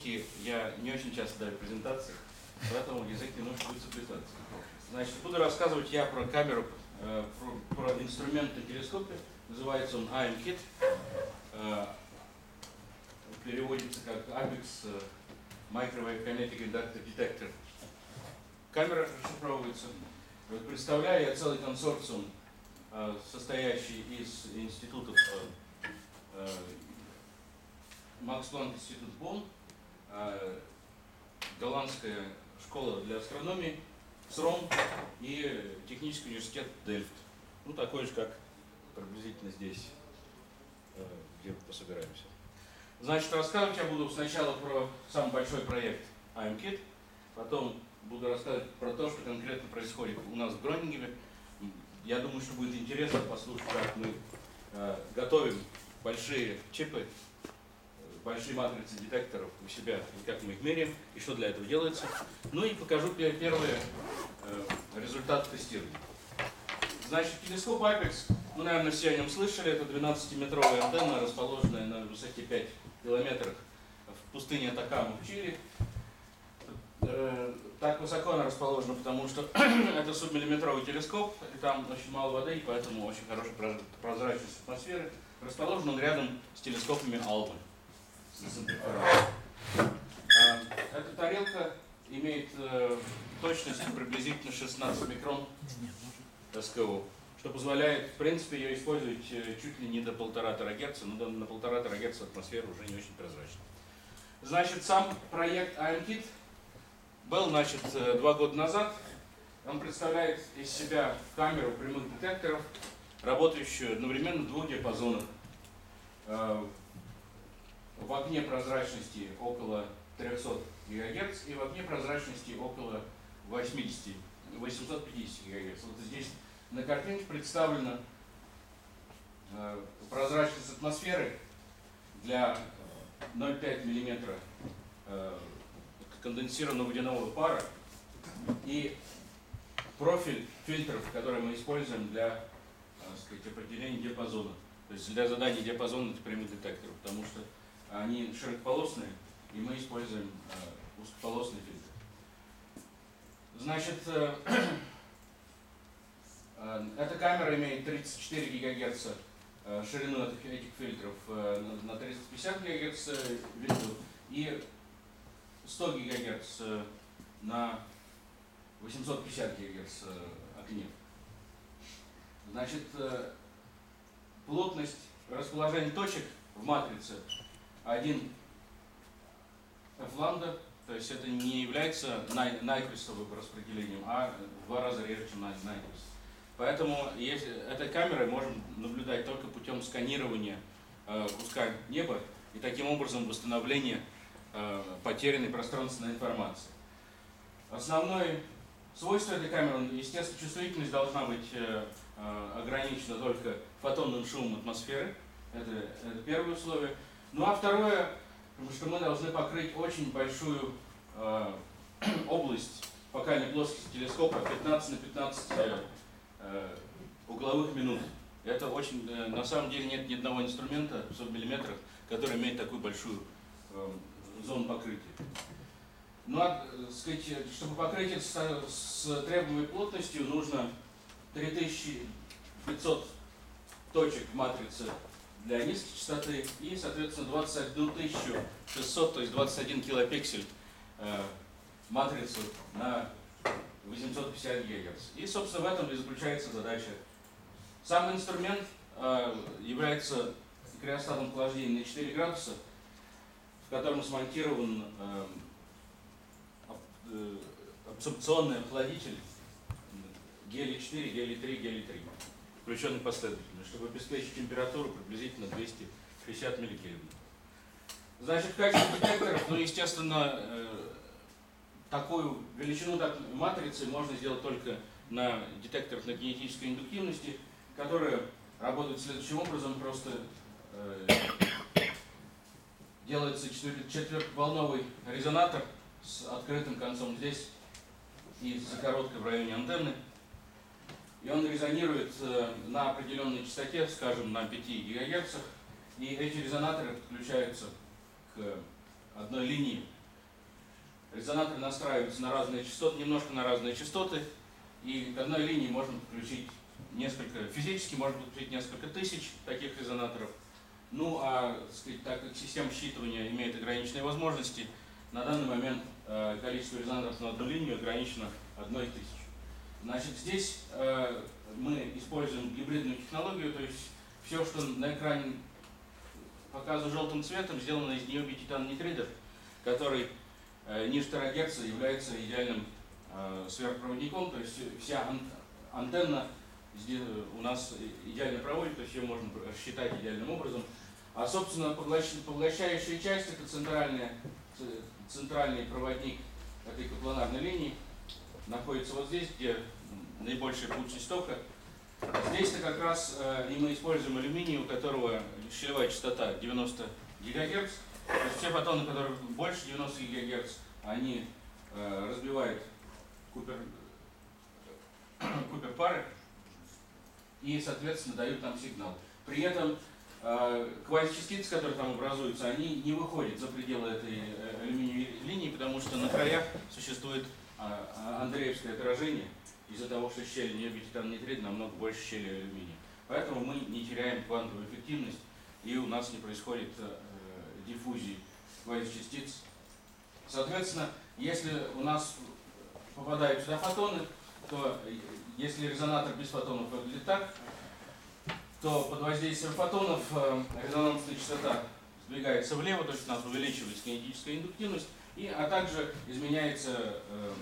по-английски я не очень часто даю презентации, поэтому язык немножко будет заплетаться. Значит, буду рассказывать я про камеру, про инструмент на телескопе. Называется он IMKit. Переводится как Apex Microwave Kinetic Inductor Detector. Камера расшифровывается. Представляю я целый консорциум, состоящий из институтов Макс Планк институт Бонн, голландская школа для астрономии, СРОМ и технический университет Дельфт. Ну, такой же, как приблизительно здесь, где мы пособираемся. Значит, рассказывать я буду сначала про самый большой проект IMKit, потом буду рассказывать про то, что конкретно происходит у нас в Гронингене. Я думаю, что будет интересно послушать, как мы готовим большие чипы, большие матрицы детекторов у себя, и как мы их меряем, и что для этого делается. Ну и покажу первые результаты тестирования. Значит, телескоп Apex, вы, наверное, все о нем слышали, это 12-метровая антенна, расположенная на высоте 5 километров в пустыне Атакама в Чили. Так высоко она расположена, потому что это субмиллиметровый телескоп, и там очень мало воды, и поэтому очень хорошая прозрачность атмосферы. Расположен он рядом с телескопами Алмы. Эта тарелка имеет точность приблизительно 16 микрон СКО, что позволяет, в принципе, ее использовать чуть ли не до 1,5 ТГц, но на 1,5 ТГц атмосфера уже не очень прозрачна. Значит, сам проект IMKit был, 2 года назад. Он представляет из себя камеру прямых детекторов, работающую одновременно в 2 диапазонах. В окне прозрачности около 300 ГГц и в окне прозрачности около 850 ГГц. Вот здесь на картинке представлена прозрачность атмосферы для 0,5 мм конденсированного водяного пара и профиль фильтров, которые мы используем для, определения диапазона. То есть для задания диапазона прямых детекторов, потому что они широкополосные, и мы используем узкополосный фильтр. Значит, эта камера имеет 34 ГГц ширину этих фильтров на 350 ГГц винду и 100 ГГц на 850 ГГц окне. Значит, плотность расположения точек в матрице 1 f-лambda, то есть это не является найквистовым распределением, а в 2 раза реже, чем найквист. Поэтому этой камерой можем наблюдать только путем сканирования куска неба и таким образом восстановления потерянной пространственной информации. Основное свойство этой камеры, естественно, чувствительность должна быть ограничена только фотонным шумом атмосферы. Это первое условие. Ну а второе, что мы должны покрыть очень большую область фокальной плоскости телескопа, 15 на 15 угловых минут. Это очень, на самом деле нет ни одного инструмента в субмиллиметрах, который имеет такую большую зону покрытия. Ну а, чтобы покрыть это с требуемой плотностью, нужно 3500 точек в матрице для низкой частоты и, соответственно, 21600, то есть 21 килопиксель матрицу на 850 ГГц. И, собственно, в этом и заключается задача. Сам инструмент является криостатом охлаждения на 4 градуса, в котором смонтирован абсорбционный охладитель гелий-4, гелий-3, гелий-3, включенный последовательно, чтобы обеспечить температуру приблизительно 260 милликельвин. Значит, в качестве детекторов, ну, естественно, такую величину матрицы можно сделать только на детекторах на кинетической индуктивности, которые работают следующим образом. Просто делается четырехволновый резонатор с открытым концом здесь и с закороткой в районе антенны. И он резонирует на определенной частоте, скажем, на 5 ГГц. И эти резонаторы подключаются к одной линии резонаторы настраиваются на разные частоты, немножко на разные частоты, и к одной линии можно подключить несколько, физически можно подключить несколько тысяч таких резонаторов. Ну а, так сказать, так как система считывания имеет ограниченные возможности, на данный момент количество резонаторов на одну линию ограничено 1000. Значит, здесь мы используем гибридную технологию, то есть все, что на экране показано желтым цветом, сделано из необий-титан-нитридов, который ниже терагерца является идеальным сверхпроводником, то есть вся антенна у нас идеально проводит, то есть ее можно рассчитать идеальным образом. А, собственно, поглощающая часть — это центральный проводник этой копланарной линии, находится вот здесь, где наибольшая плотность тока. Здесь-то как раз и мы используем алюминий, у которого щелевая частота 90 ГГц. То есть все фотоны, которые больше 90 ГГц, они разбивают Купер-пары и, соответственно, дают нам сигнал. При этом квазичастицы, которые там образуются, они не выходят за пределы этой алюминиевой линии, потому что на краях существует андреевское отражение из-за того, что щели необий-титан-нитрид намного больше щели алюминия. Поэтому мы не теряем квантовую эффективность, и у нас не происходит диффузии квазичастиц. Соответственно, если у нас попадают сюда фотоны, то если резонатор без фотонов выглядит так, то под воздействием фотонов резонансная частота сдвигается влево, то есть у нас увеличивается кинетическая индуктивность, а также изменяется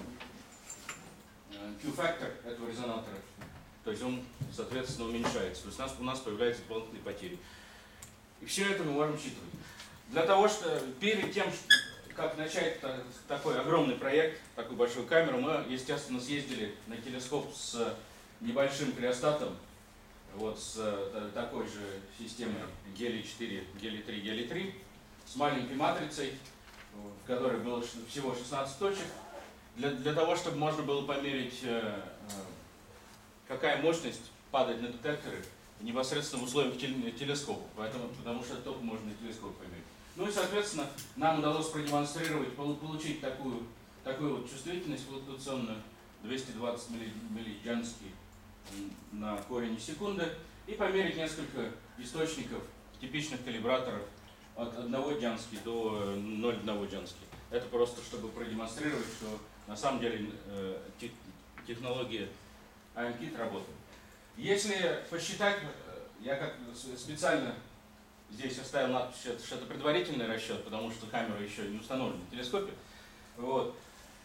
Q-фактор этого резонатора, то есть он, соответственно, уменьшается, то есть у нас появляются дополнительные потери. И все это мы можем считывать. Для того, что перед тем, как начать такой огромный проект, такую большую камеру, мы, естественно, съездили на телескоп с небольшим криостатом, вот с такой же системой гелий-4, гелий-3, гелий-3, с маленькой матрицей, в которой было всего 16 точек, для того, чтобы можно было померить, какая мощность падает на детекторы непосредственно в условиях телескопа, потому что только можно на телескоп померить. Ну и, соответственно, нам удалось продемонстрировать, получить такую вот чувствительность флуктуационную, 220 миллиджанский на корень секунды, и померить несколько источников типичных калибраторов от 1 джански до 0,1 джански. Это просто чтобы продемонстрировать, что на самом деле технология AMKit работает. Если посчитать, я как специально здесь оставил надпись, что это предварительный расчет, потому что камера еще не установлена в телескопе. Вот.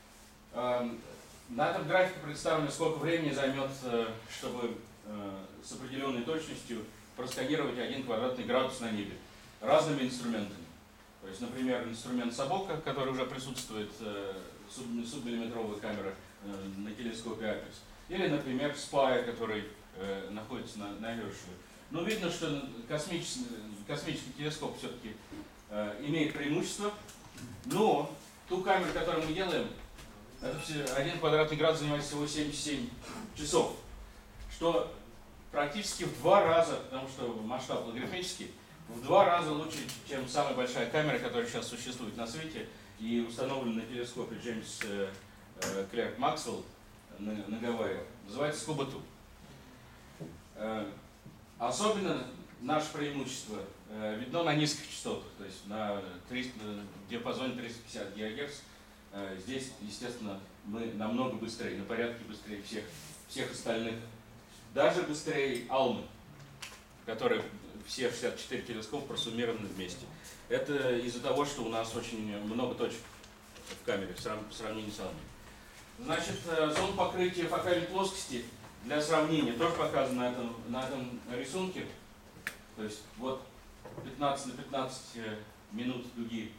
На этом графике представлено, сколько времени займет, чтобы с определенной точностью просканировать 1 квадратный градус на небе разными инструментами. То есть, например, инструмент Собока, который уже присутствует, субмиллиметровая камера на телескопе Апекс, или, например, Spire, который находится на Herschel. Но видно, что космический телескоп все-таки имеет преимущество, но ту камеру, которую мы делаем, это 1 квадратный градус занимает всего 77 часов, что практически в 2 раза, потому что масштаб логарифмический, в 2 раза лучше, чем самая большая камера, которая сейчас существует на свете и установлена на телескопе Джеймс Клерк Максвелл на Гавайях. Называется Scuba 2. Особенно наше преимущество видно на низких частотах, то есть на диапазоне 350 ГГц. Здесь, естественно, мы намного быстрее, на порядке быстрее всех остальных. Даже быстрее Алмы, которые все 64 телескопа просуммированы вместе. Это из-за того, что у нас очень много точек в камере в сравнении с Алмой. Значит, зона покрытия фокальной плоскости для сравнения тоже показано на этом рисунке. То есть вот 15 на 15 минут дуги.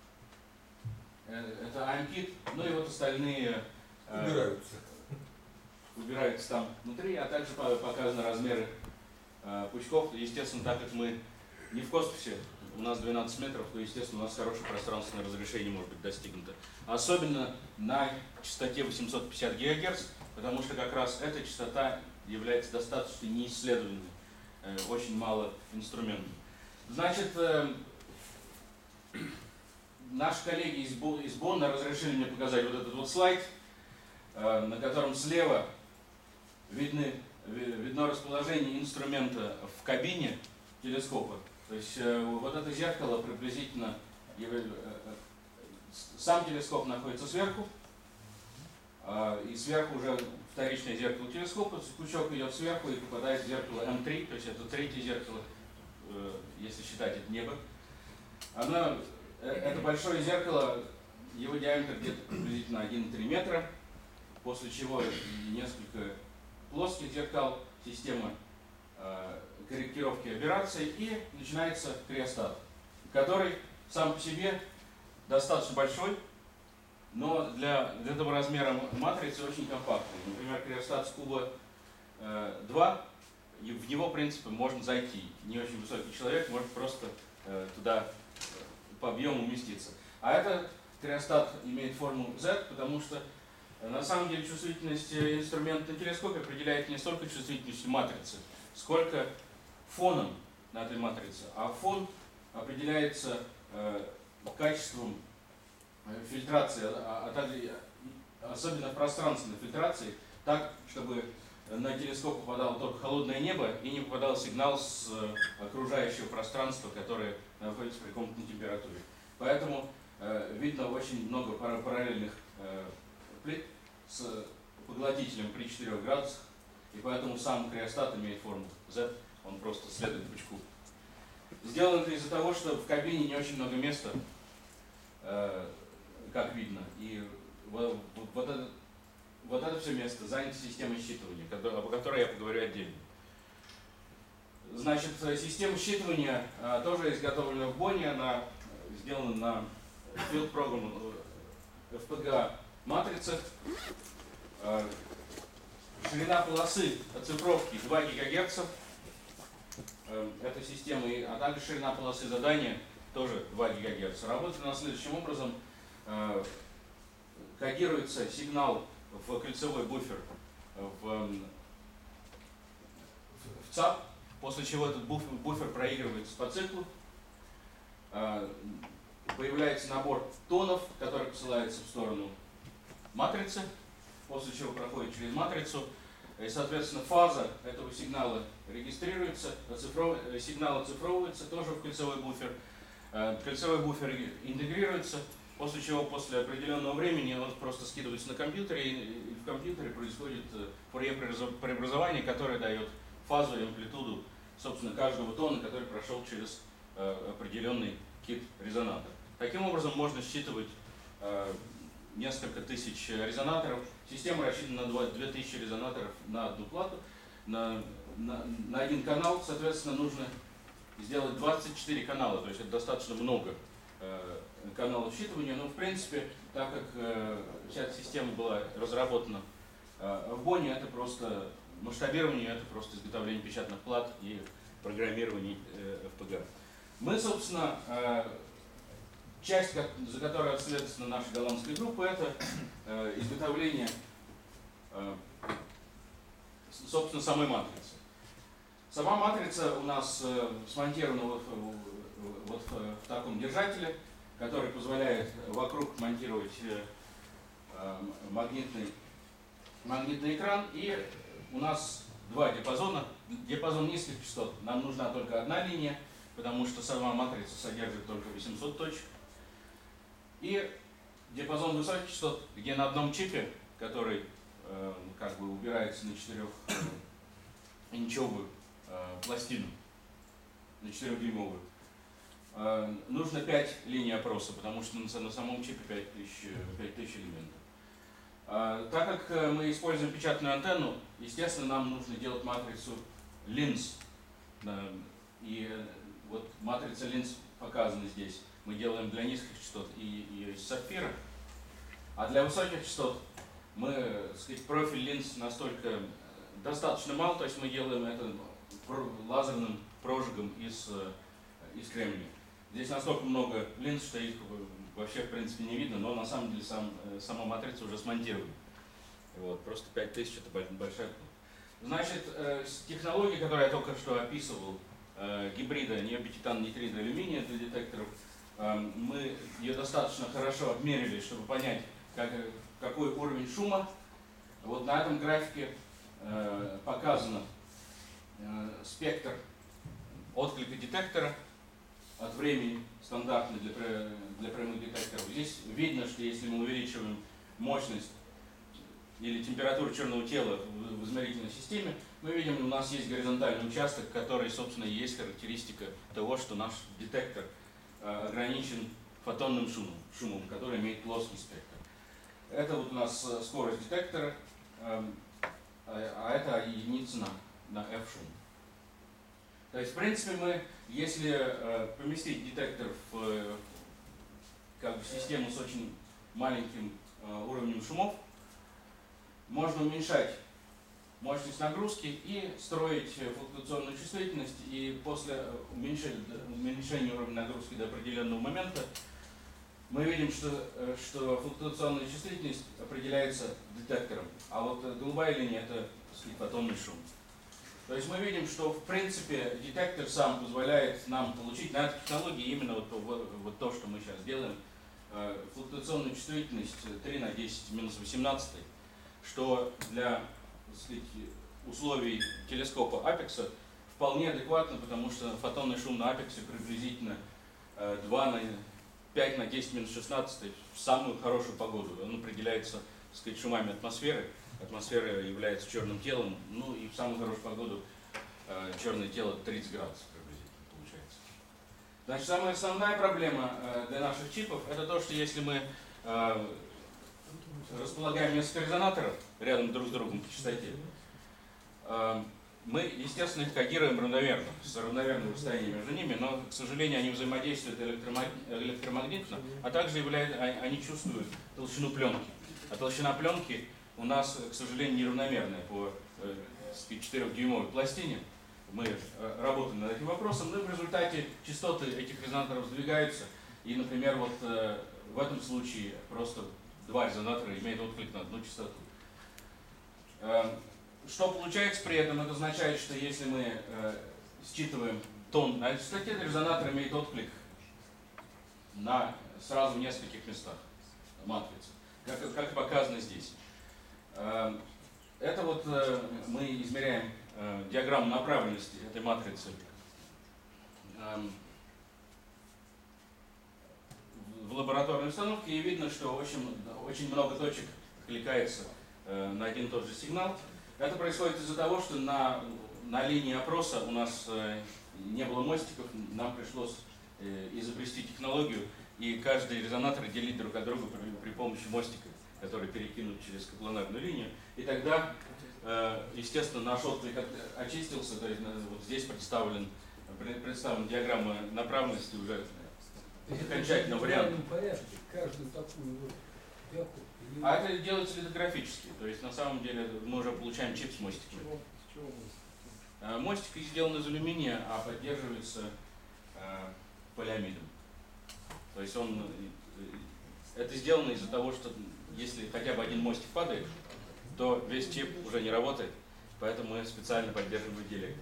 Это AMKit, ну и вот остальные убираются там внутри, а также показаны размеры пучков. Естественно, так как мы не в космосе, у нас 12 метров, то, естественно, у нас хорошее пространственное разрешение может быть достигнуто. Особенно на частоте 850 ГГц, потому что как раз эта частота является достаточно неисследованной, очень мало инструментов. Значит, Наши коллеги из Бонна разрешили мне показать вот этот вот слайд, на котором слева видно расположение инструмента в кабине телескопа. То есть вот это зеркало приблизительно, сам телескоп находится сверху, и сверху уже вторичное зеркало телескопа, пучок идет сверху и попадает в зеркало М3, то есть это третье зеркало, если считать это небо. Это большое зеркало, его диаметр где-то приблизительно 1,3 метра, после чего несколько плоских зеркал, система корректировки аберраций, и начинается криостат, который сам по себе достаточно большой, но для этого размера матрицы очень компактный. Например, криостат с куба 2, в него, в принципе, можно зайти. Не очень высокий человек может просто туда по объему уместиться. А этот криостат имеет форму Z, потому что на самом деле чувствительность инструмента на телескопе определяет не столько чувствительностью матрицы, сколько фоном на этой матрице. А фон определяется качеством фильтрации, особенно в пространственной фильтрации, так, чтобы на телескоп попадало только холодное небо и не попадал сигнал с окружающего пространства, которое находится при комнатной температуре. Поэтому видно очень много параллельных плит с поглотителем при 4 градусах, и поэтому сам криостат имеет форму Z, он просто следует пучку. Сделано это из-за того, что в кабине не очень много места, как видно, и вот это все место занято системой считывания, о которой я поговорю отдельно. Значит, система считывания тоже изготовлена в Бонне, она сделана на Field Program FPGA матрицах. Ширина полосы оцифровки 2 ГГц. Эта система, а также ширина полосы задания тоже 2 ГГц. Работает она следующим образом. Кодируется сигнал в кольцевой буфер в ЦАП, после чего этот буфер проигрывается по циклу. Появляется набор тонов, который посылается в сторону матрицы, после чего проходит через матрицу. И, соответственно, фаза этого сигнала регистрируется, сигнал оцифровывается тоже в кольцевой буфер. Кольцевой буфер интегрируется, после чего после определенного времени он просто скидывается на компьютере, и в компьютере происходит преобразование, которое дает фазу и амплитуду, собственно, каждого тона, который прошел через определенный кит-резонатор. Таким образом, можно считывать несколько тысяч резонаторов. Система рассчитана на 2000 резонаторов на одну плату, на один канал. Соответственно, нужно сделать 24 канала, то есть это достаточно много каналов считывания. Но, в принципе, так как вся эта система была разработана в Бонне, это просто масштабирование, это просто изготовление печатных плат и программирование FPGA. Мы, собственно, часть, за которой ответственна наша голландская группа, это изготовление, собственно, самой матрицы. Сама матрица у нас смонтирована вот в таком держателе, который позволяет вокруг монтировать магнитный экран. И у нас два диапазона. Диапазон низких частот. Нам нужна только одна линия, потому что сама матрица содержит только 800 точек. И диапазон высоких частот, где на одном чипе, который как бы убирается на 4-инчовую пластину, на 4-дюймовую, нужно 5 линий опроса, потому что на самом чипе 5000 элементов. Так как мы используем печатную антенну, естественно, нам нужно делать матрицу линз. И вот матрица линз показана здесь. Мы делаем для низких частот и из сапфира. А для высоких частот мы, так сказать, профиль линз настолько достаточно мал, то есть мы делаем это лазерным прожигом из кремния. Здесь настолько много линз, что их вообще в принципе не видно, но на самом деле сама матрица уже смонтирована. Вот, просто 5000 это большая. Значит, технология, которую я только что описывал, гибрида необититан-нитрид алюминия для детекторов Мы ее достаточно хорошо обмерили, чтобы понять, какой уровень шума. Вот на этом графике показан спектр отклика детектора от времени стандартный для прямых детекторов. Здесь видно, что если мы увеличиваем мощность или температуру черного тела в измерительной системе, мы видим, у нас есть горизонтальный участок, который, собственно, и есть характеристика того, что наш детектор ограничен фотонным шумом, который имеет плоский спектр. Это вот у нас скорость детектора, а это единица на f-шум. То есть, в принципе, мы, если поместить детектор в систему с очень маленьким уровнем шумов, можно уменьшать мощность нагрузки и строить флуктуационную чувствительность, и после уменьшения уровня нагрузки до определенного момента мы видим, что флуктуационная чувствительность определяется детектором, а вот голубая линия — это, так сказать, фотонный шум. То есть мы видим, что в принципе детектор сам позволяет нам получить на этой технологии именно вот то, что мы сейчас делаем, флуктуационную чувствительность 3 на 10 минус 18, что для, так сказать, условий телескопа Апекса вполне адекватно, потому что фотонный шум на Апексе приблизительно 5 на 10 минус 16 в самую хорошую погоду. Он определяется, так сказать, шумами атмосферы. Атмосфера является черным телом, ну и в самую хорошую погоду черное тело 30 градусов приблизительно получается. Значит, самая основная проблема для наших чипов — это то, что если мы располагаем несколько резонаторов рядом друг с другом по частоте, мы, естественно, их кодируем равномерно, с равномерным расстоянием между ними, но, к сожалению, они взаимодействуют электромагнитно, а также они чувствуют толщину пленки. А толщина пленки у нас, к сожалению, неравномерная по 4-дюймовой пластине. Мы работаем над этим вопросом, но в результате частоты этих резонаторов сдвигаются. И, например, вот в этом случае просто два резонатора имеют отклик на одну частоту. Что получается при этом? Это означает, что если мы считываем тон на этой частоте, резонатор имеет отклик сразу в нескольких местах матрицы, как показано здесь. Это вот мы измеряем диаграмму направленности этой матрицы в лабораторной установке, и видно, что очень много точек кликается на один и тот же сигнал. Это происходит из-за того, что на линии опроса у нас не было мостиков, нам пришлось изобрести технологию и каждый резонатор делить друг от друга при помощи мостика, который перекинут через капланарную линию. И тогда, естественно, наш отклик очистился, то есть вот здесь представлена диаграмма направленности уже окончательного варианта. Каждую такую вот пятку. А это делается литографически, то есть на самом деле мы уже получаем чип с мостиками. С чего мостик? Мостик сделан из алюминия, а поддерживается полиамидом. То есть это сделано из-за того, что если хотя бы один мостик падает, то весь чип уже не работает, поэтому мы специально поддерживаем диэлектрику.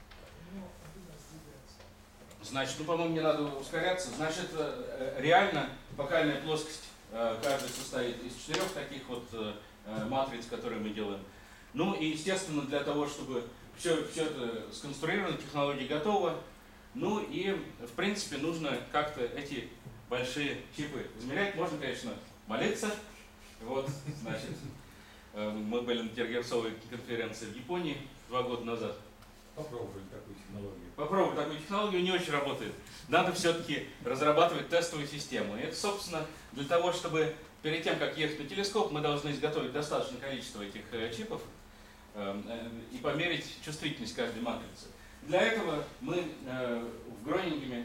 Значит, по-моему, не надо ускоряться. Значит, реально фокальная плоскость каждая состоит из 4 таких вот матриц, которые мы делаем. Ну и, естественно, для того, чтобы все это сконструировано, технология готова. Ну и, в принципе, нужно как-то эти большие чипы измерять. Можно, конечно, молиться. Вот, значит, мы были на Тергерцовой конференции в Японии 2 года назад. Попробовали такую технологию. Попробовали такую технологию, не очень работает. Надо все-таки разрабатывать тестовую систему. И это, собственно, для того, чтобы перед тем, как ехать на телескоп, мы должны изготовить достаточное количество этих чипов и померить чувствительность каждой матрицы. Для этого мы в Гронингене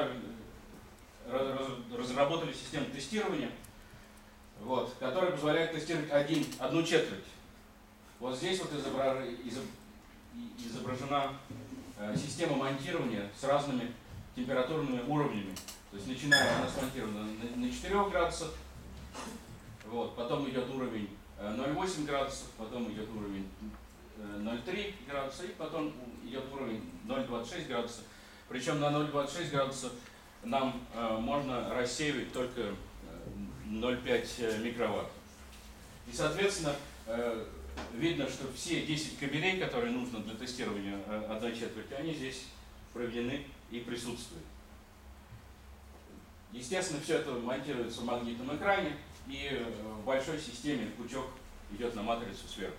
разработали систему тестирования, вот, которая позволяет тестировать одну четверть. Вот здесь вот изображена система монтирования с разными температурными уровнями. То есть начиная она смонтирована на 4 градусах, вот, потом идет уровень 0,8 градусов, потом идет уровень 0,3 градуса и потом идет уровень 0,26 градуса. Причем на 0,26 градусов нам можно рассеивать только 0,5 микроватт. И, соответственно, видно, что все 10 кабелей, которые нужно для тестирования 1/4, они здесь проведены и присутствуют. Естественно, все это монтируется в магнитном экране, и в большой системе пучок идет на матрицу сверху.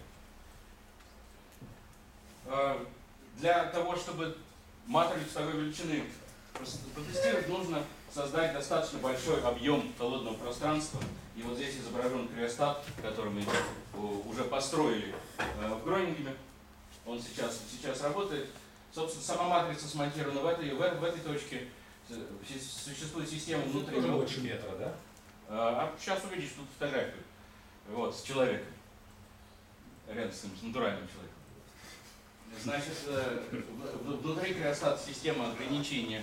Для того, чтобы матрицу такой величины протестировать, нужно создать достаточно большой объем холодного пространства. И вот здесь изображен криостат, который мы уже построили в Гронингене. Он сейчас работает. Собственно, сама матрица смонтирована в этой точке. Существует система внутреннего... Больше метра, да? Сейчас увидишь тут фотографию. Вот, с человеком. Рядом с натуральным человеком. Значит, внутри криостата система ограничения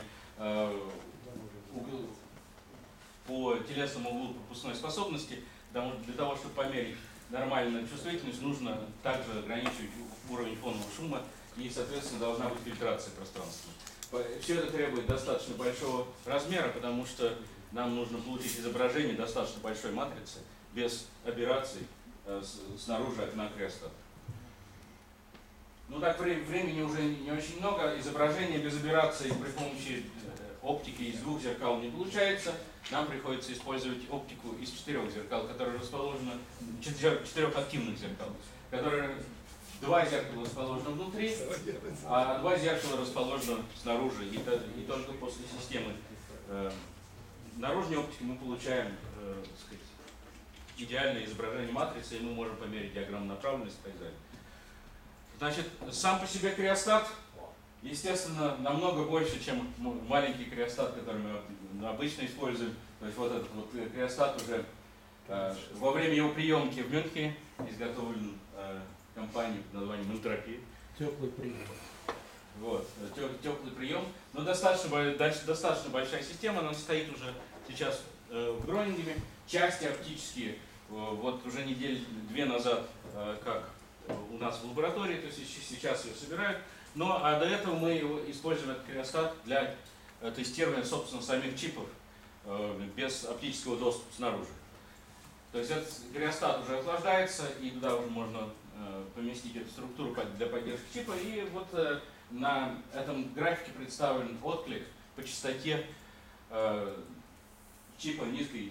по телесному углу пропускной способности. Для того, чтобы померить нормальную чувствительность, нужно также ограничивать уровень фонового шума, и, соответственно, должна быть фильтрация пространства. Все это требует достаточно большого размера, потому что нам нужно получить изображение достаточно большой матрицы без аберраций снаружи окна криостата. Ну так, времени уже не очень много. Изображение без аберраций при помощи оптики из 2 зеркал не получается. Нам приходится использовать оптику из 4 зеркал, которые расположены, 4 активных зеркал, которые 2 зеркала расположены внутри, а 2 зеркала расположены снаружи. И только после системы наружной оптики мы получаем, так сказать, идеальное изображение матрицы, и мы можем померить диаграмму направленности и так далее. Значит, сам по себе криостат, естественно, намного больше, чем маленький криостат, который мы обычно используем. То есть вот этот вот криостат уже во время его приемки в Мюнхене изготовлен компанией под названием Энтропия. Теплый прием. Вот, теплый прием. Но достаточно большая система, она стоит уже сейчас в Гронингене. Части оптические, вот уже недели 2 назад, как у нас в лаборатории, то есть сейчас ее собирают. А до этого мы его используем, этот криостат, для тестирования, собственно, самих чипов без оптического доступа снаружи. То есть этот криостат уже охлаждается, и туда уже можно поместить эту структуру для поддержки чипа. И вот на этом графике представлен отклик по частоте чипа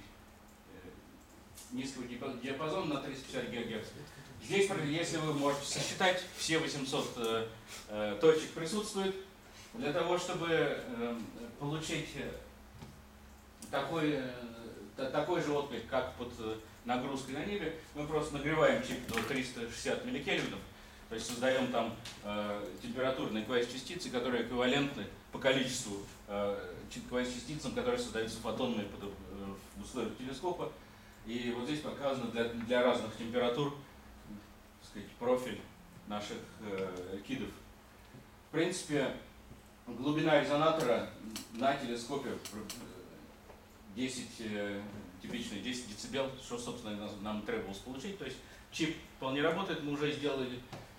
низкого диапазона на 350 ГГц. Здесь, если вы можете сосчитать, все 800 точек присутствуют. Для того, чтобы получить такой же отклик, как под нагрузкой на небе, мы просто нагреваем чип до 360 милликельвинов, то есть создаем там температурные квазичастицы, которые эквивалентны по количеству квазичастицам, которые создаются фотонами в условиях телескопа. И вот здесь показано для разных температур, так сказать, профиль наших кидов. В принципе, глубина резонатора на телескопе 10 децибел, что, собственно, нам требовалось получить. То есть чип вполне работает, мы уже сделали,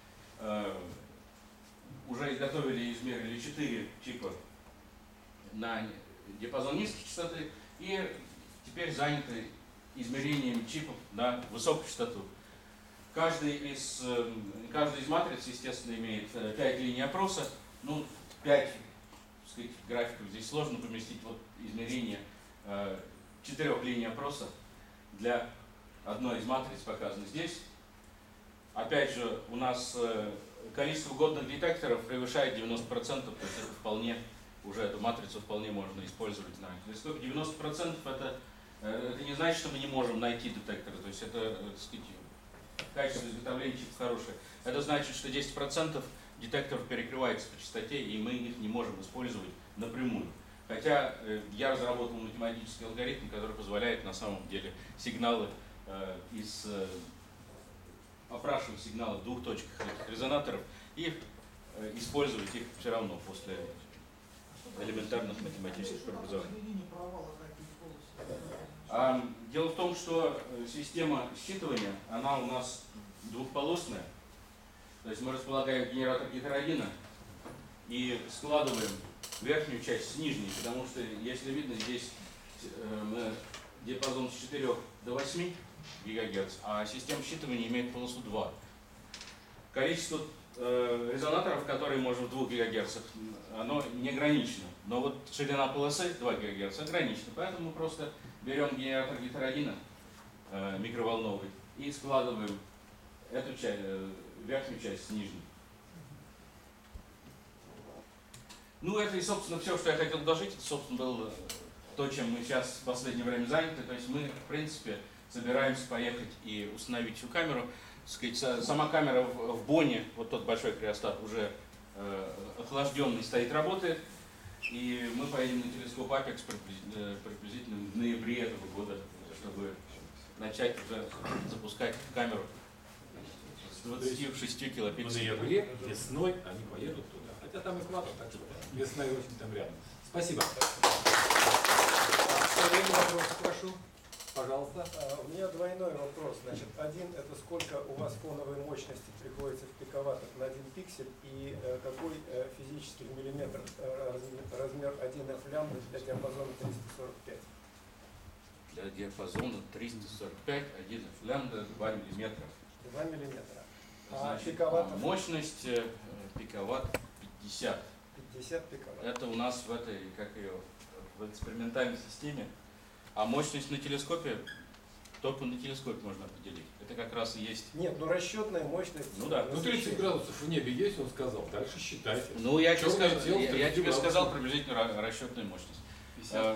уже изготовили и измерили 4 чипа на диапазон низкой частоты, и теперь заняты измерением чипов на высокую частоту. Каждый из матриц, естественно, имеет 5 линий опроса. 5, так сказать, графиков здесь сложно поместить. Вот измерение 4 линий опроса для одной из матриц показано здесь. Опять же, у нас количество угодных детекторов превышает 90%, то есть это вполне, уже эту матрицу вполне можно использовать на телескопе. 90% это не значит, что мы не можем найти детекторы, то есть это, так сказать, качество изготовления чипов хорошее. Это значит, что 10% детекторов перекрывается по частоте, и мы их не можем использовать напрямую. Хотя я разработал математический алгоритм, который позволяет на самом деле сигналы опрашивать сигналы в 2 точках этих резонаторов и использовать их все равно после элементарных математических преобразований. Дело в том, что система считывания, она у нас двухполосная. То есть мы располагаем генератор гетерогена и складываем верхнюю часть с нижней, потому что, если видно, здесь диапазон с 4 до 8 ГГц, а система считывания имеет полосу 2. Количество резонаторов, которые можно в 2 ГГц, оно не ограничено. Но вот ширина полосы 2 ГГц ограничена. Поэтому мы просто берем генератор гетерогена микроволновый и складываем эту часть, верхнюю часть с нижней. Ну, это и, собственно, все, что я хотел доложить. Это, собственно, было то, чем мы сейчас в последнее время заняты. То есть мы, в принципе, собираемся поехать и установить всю камеру. Сама камера в Бонне, вот тот большой криостат, уже охлажденный стоит, работает. И мы поедем на телескоп Апекс приблизительно в ноябре этого года, чтобы начать уже запускать камеру с 26 килопикселей. В ноябре, весной они поедут туда. Хотя там экватор, так что весна и осень там рядом. Спасибо. Вопрос, прошу. Пожалуйста. У меня двойной вопрос. Значит, один — это сколько у вас фоновой мощности приходится в пиковаттах на 1 пиксель, и какой физический в миллиметр размер 1F лямбда для диапазона 345? Для диапазона 345, 1F лямбда 2 миллиметра. 2 миллиметра. Значит, пиковаттов? мощность пиковатт 50. 50 пиковатт. Это у нас в этой, в экспериментальной системе. А мощность на телескопе, только на телескопе можно определить. Это как раз и есть. Нет, ну расчетная мощность. Ну да. Ну 30 градусов в небе есть, он сказал. Дальше считайте. Ну я тебе сказал градусов. приблизительно расчетную мощность. 50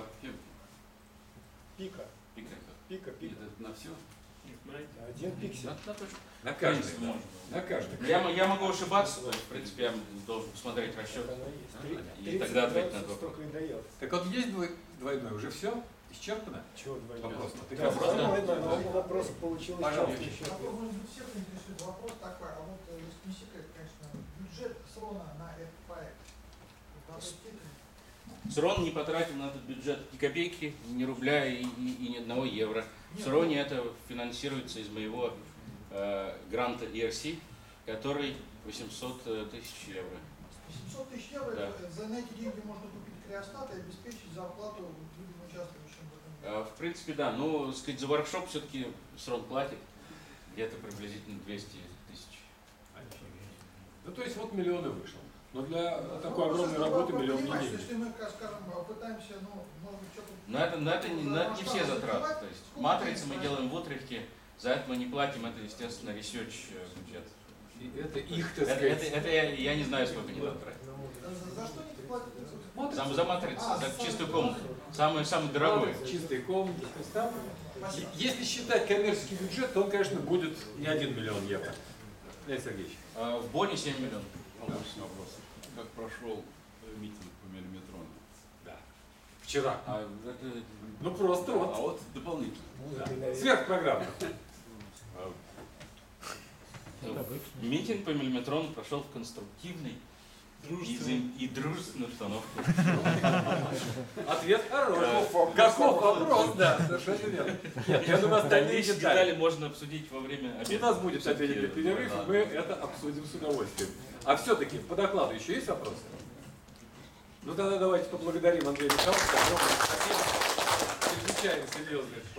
Пика. Пика. Это на все? 1 пиксель. На каждый. На каждый. Я могу ошибаться, то есть, в принципе, я должен посмотреть расчет. Оно есть. И 30 тогда ответить на градусов вопрос. столько и дает. Так вот есть двойной, уже все? Исчерпано? Чего двойной? Вопрос. Ты Да, вопрос, да? двойной, но вопрос получилось. Пожалуйста. еще. Может быть, всех интересует вопрос такой, а вот если не секрет, конечно, бюджет СРОНа на этот проект в какой степени? СРОН не потратил на этот бюджет ни копейки, ни рубля и ни одного евро. В СРОНе это финансируется из моего гранта ERC, который 800 тысяч евро. 800 тысяч евро, Да. за эти деньги можно купить криостат и обеспечить зарплату людям, участвующим в этом. В принципе, да. Но, сказать, за воркшоп все-таки СРОН платит где-то приблизительно 200 тысяч. Ну то есть вот миллионы вышло. Но для такой огромной работы миллион не денег. Если мы, скажем, пытаемся, может быть, что-то... Но это не все затраты. То есть матрицы мы делаем в Утрехте, за это мы не платим, это, естественно, research бюджет. И это их, так сказать. Это я не знаю, сколько они там тратят. За что они платят? За матрицы, за чистую комнату. Самый дорогой. Чистые комнаты. То есть там, если считать коммерческий бюджет, то он, конечно, будет не 1 миллион евро. Леонид Сергеевич. В Бонне 7 миллионов. Вопрос. Как прошел митинг по миллиметрону? Да. Вчера. Это Ну просто А вот. вот дополнительно. Да. Сверхпрограмма. митинг по миллиметрону прошел в конструктивной и дружественной обстановке. Ответ хороший. Каков вопрос, да, совершенно верно. Нет, я думаю, остальные Дальнейшие детали. детали можно обсудить во время У обеда. нас будет обеденный перерыв, и мы это обсудим с удовольствием. А все-таки по докладу еще есть вопросы? Ну тогда давайте поблагодарим Андрея Михайловича. Огромное спасибо. Чрезвычайно серьезно.